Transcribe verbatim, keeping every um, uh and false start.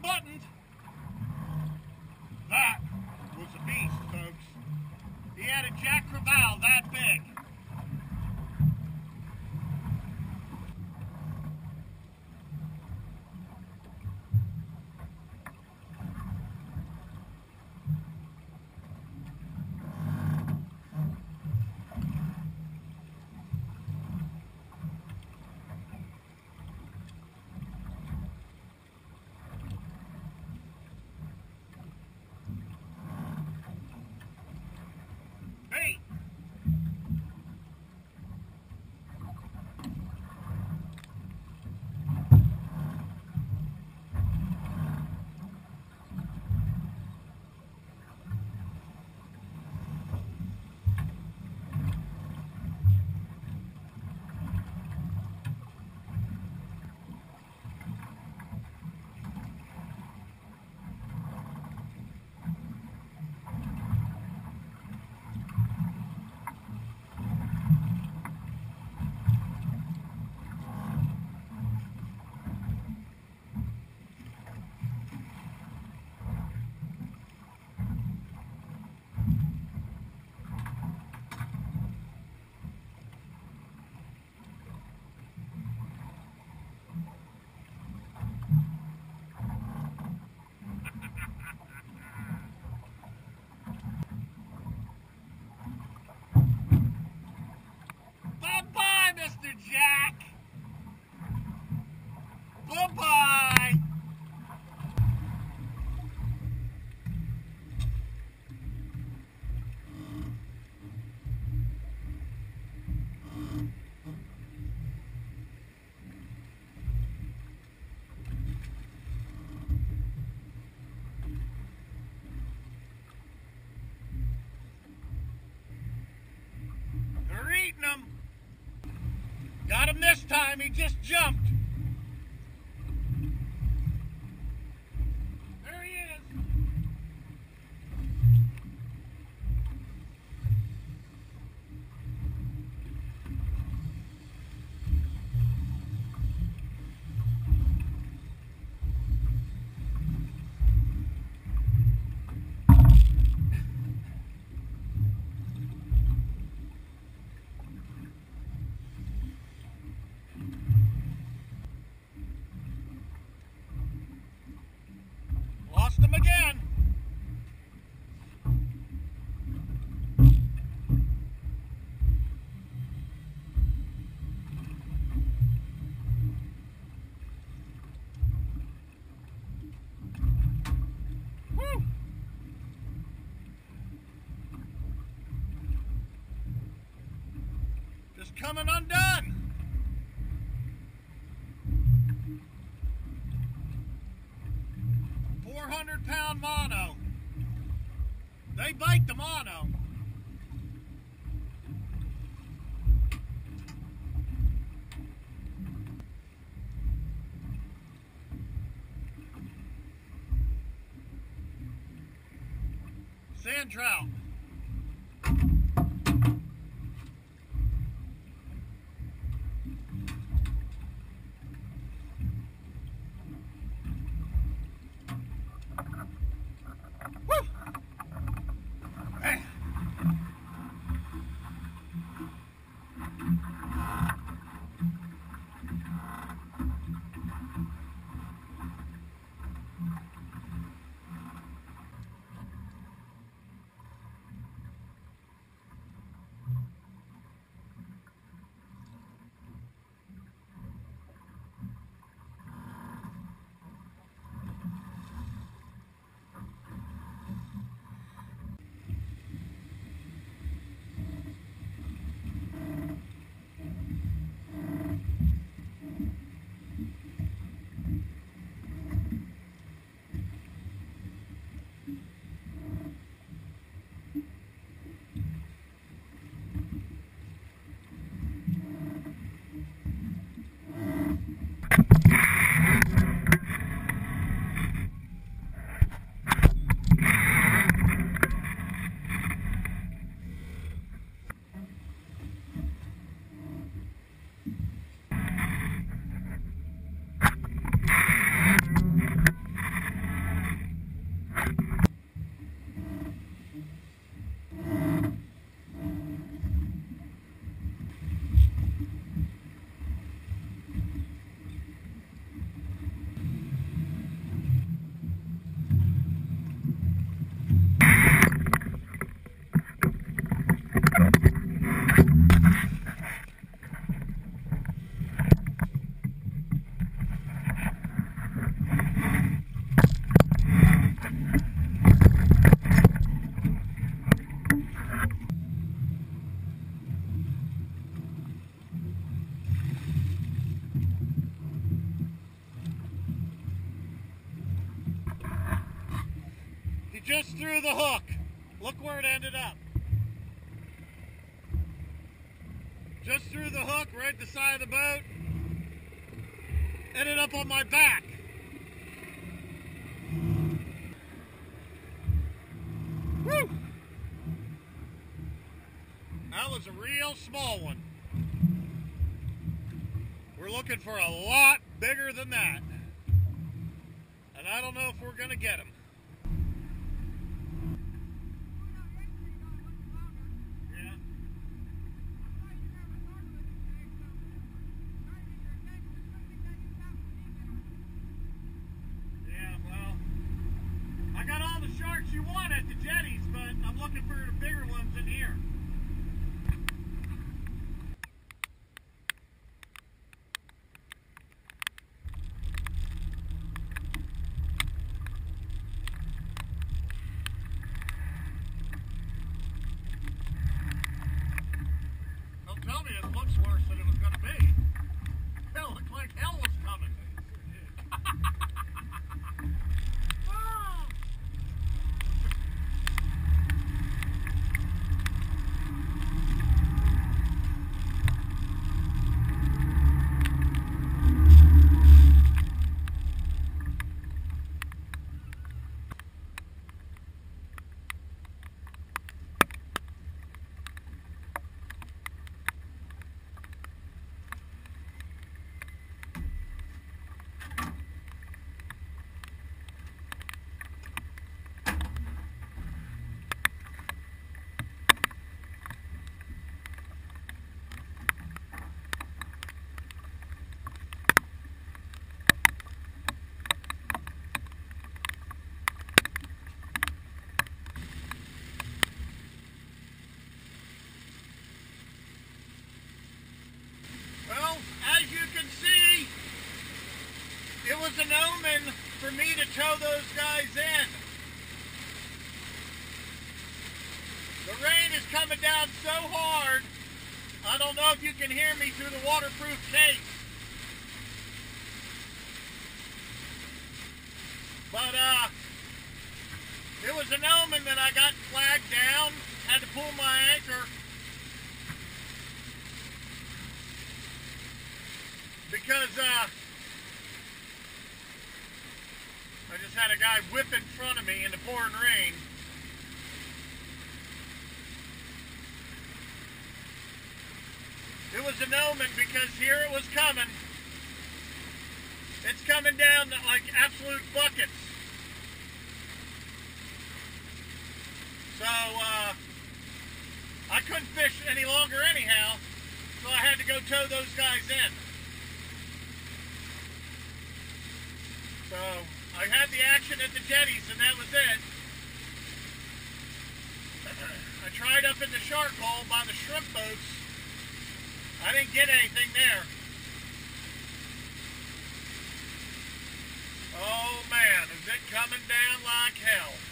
unbuttoned. That was a beast, folks. He had a jack crevalle that big. Got him this time, he just jumped. There he is. Lost him again. Woo. Just coming undone. four hundred pound mono. They bite the mono. Sand trout. just threw the hook. Look where it ended up. Just threw the hook right at the side of the boat. Ended up on my back. Woo! That was a real small one. We're looking for a lot bigger than that. And I don't know if we're going to get him. Yeah. Yeah, well, I got all the sharks you want at the jetties, but I'm looking for the bigger ones in here. Tell me it looks worse than it was going to be. Hell, it looked like hell was coming. It was an omen for me to tow those guys in. The rain is coming down so hard, I don't know if you can hear me through the waterproof case. But, uh, it was an omen that I got flagged down, had to pull my anchor. Because, uh, I just had a guy whip in front of me in the pouring rain. It was an omen because here it was coming. It's coming down like absolute buckets. So, uh, I couldn't fish any longer anyhow, so I had to go tow those guys in. So, I had the action at the jetties, and that was it. I tried up in the shark hole by the shrimp boats. I didn't get anything there. Oh man, is it coming down like hell.